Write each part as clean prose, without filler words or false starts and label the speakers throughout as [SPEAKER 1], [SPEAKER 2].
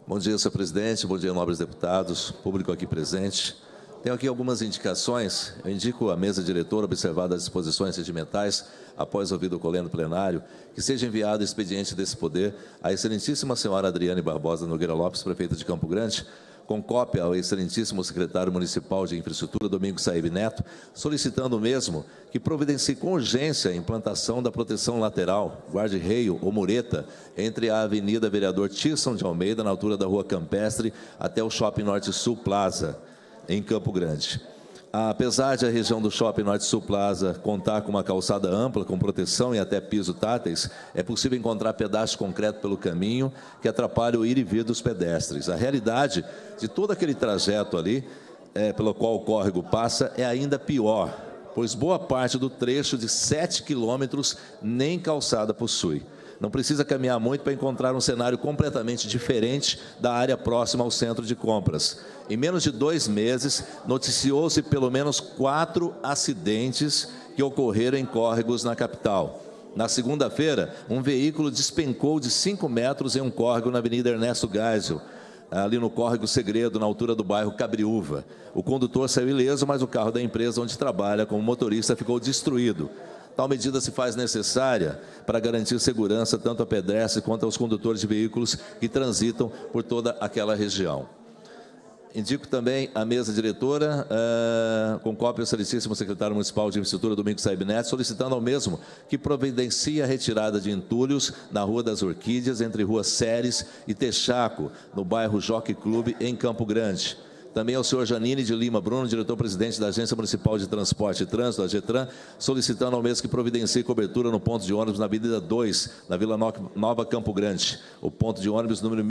[SPEAKER 1] Bom dia, senhor presidente. Bom dia, nobres deputados, público aqui presente. Tenho aqui algumas indicações. Eu indico à mesa diretora, observadas as disposições regimentais, após ouvido o coleno plenário, que seja enviado o expediente desse poder à excelentíssima senhora Adriane Barbosa Nogueira Lopes, prefeita de Campo Grande, com cópia ao excelentíssimo secretário municipal de Infraestrutura, Domingos Saib Neto, solicitando o mesmo que providencie com urgência a implantação da proteção lateral, guarda-reio ou mureta, entre a Avenida Vereador Tirson de Almeida, na altura da Rua Campestre, até o Shopping Norte Sul Plaza, em Campo Grande. Apesar de a região do Shopping Norte Sul Plaza contar com uma calçada ampla, com proteção e até piso táteis, é possível encontrar pedaço de concreto pelo caminho que atrapalha o ir e vir dos pedestres. A realidade de todo aquele trajeto ali, pelo qual o córrego passa, é ainda pior, pois boa parte do trecho de 7 quilômetros nem calçada possui. Não precisa caminhar muito para encontrar um cenário completamente diferente da área próxima ao centro de compras. Em menos de 2 meses, noticiou-se pelo menos 4 acidentes que ocorreram em córregos na capital. Na segunda-feira, um veículo despencou de 5 metros em um córrego na Avenida Ernesto Geisel, ali no Córrego Segredo, na altura do bairro Cabriúva. O condutor saiu ileso, mas o carro da empresa onde trabalha como motorista ficou destruído. Tal medida se faz necessária para garantir segurança tanto a pedestres quanto aos condutores de veículos que transitam por toda aquela região. Indico também a mesa diretora, com cópia ao excelentíssimo secretário municipal de Infraestrutura, Domingos Saib Neto, solicitando ao mesmo que providencie a retirada de entulhos na Rua das Orquídeas, entre Rua Ceres e Texaco, no bairro Jockey Clube, em Campo Grande. Também ao senhor Janine de Lima Bruno, diretor-presidente da Agência Municipal de Transporte e Trânsito, a GETRAN, solicitando ao mesmo que providencie cobertura no ponto de ônibus na Avenida 2, na Vila Nova Campo Grande, o ponto de ônibus número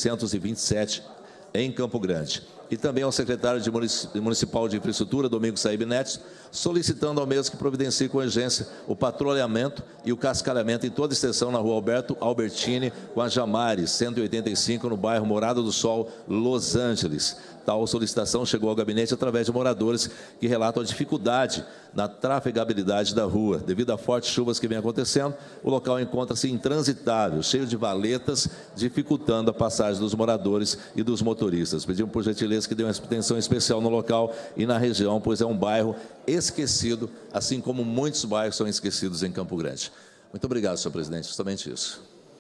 [SPEAKER 1] 1627, em Campo Grande. E também ao secretário municipal de Infraestrutura, Domingos Saib Neto, solicitando ao mesmo que providencie com urgência o patrulhamento e o cascalhamento em toda a extensão na Rua Alberto Albertini, com a Jamares, 185, no bairro Morada do Sol, Los Angeles. Tal solicitação chegou ao gabinete através de moradores que relatam a dificuldade na trafegabilidade da rua. Devido a fortes chuvas que vem acontecendo, o local encontra-se intransitável, cheio de valetas, dificultando a passagem dos moradores e dos motoristas. Pedimos por gentileza que dê uma atenção especial no local e na região, pois é um bairro esquecido, assim como muitos bairros são esquecidos em Campo Grande. Muito obrigado, senhor presidente. Justamente isso.